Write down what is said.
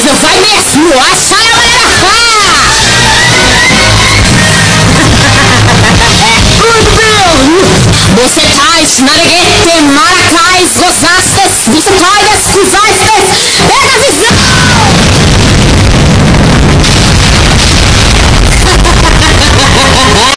você vai mesmo achar ela Você tais naregete maracais gosastes, você tais